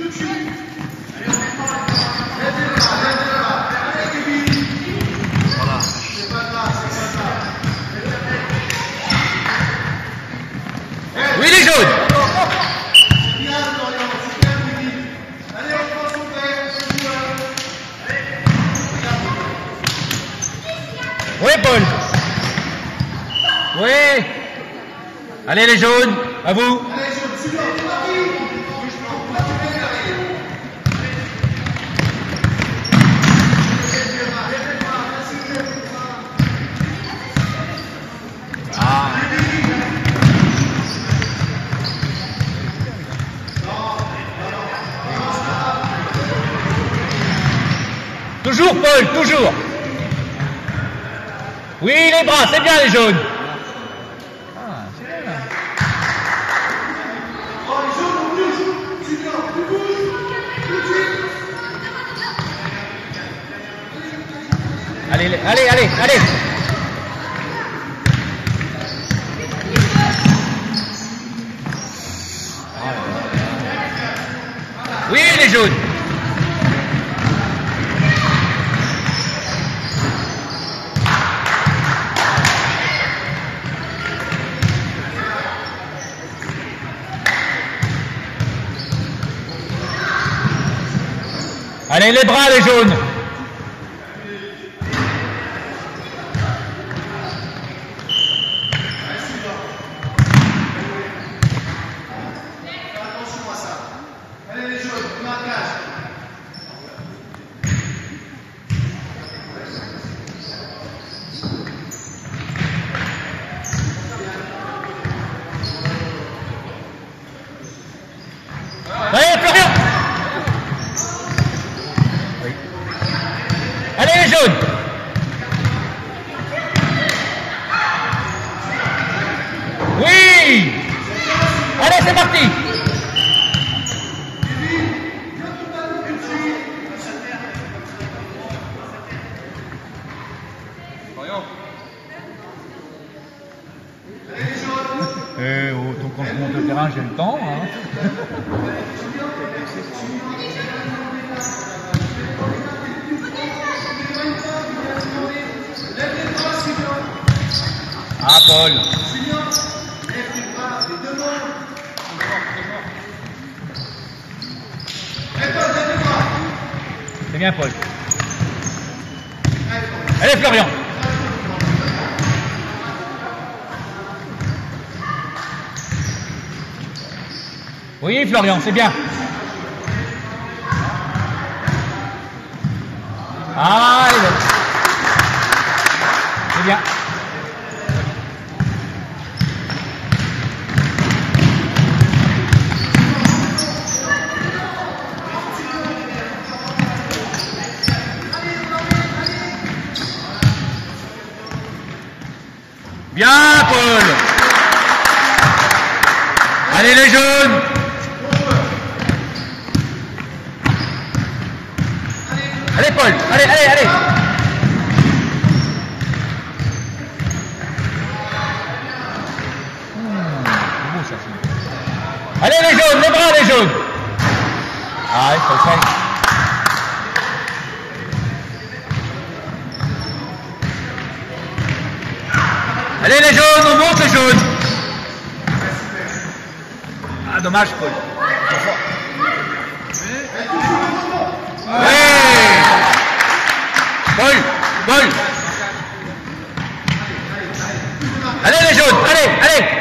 Oui, les jaunes. Oui, Paul. Oui. Allez, les jaunes, à vous. Toujours, Paul, toujours. Oui, les bras, c'est bien, les jaunes. Ah, c'est bien. Allez, allez, allez, allez. Oui, les jaunes. Allez, les bras, les jaunes. Allez, Florian. Allez, les jaunes. Oui. Allez, c'est parti. Donc quand je monte le terrain, j'ai le temps. Hein. Ah, Paul. C'est bien, Paul. Allez, Florian. Oui, Florian, c'est bien. Ah, c'est bien. Bien, Paul. Allez, les jaunes. Allez, Paul. Allez, allez, allez. Allez, les jaunes, les bras, les jaunes. Ah, il faut le faire. Allez, les jaunes, on monte les jaunes. Ah, dommage, Paul. Oui. Paul, Paul. Allez, les jaunes, allez, allez.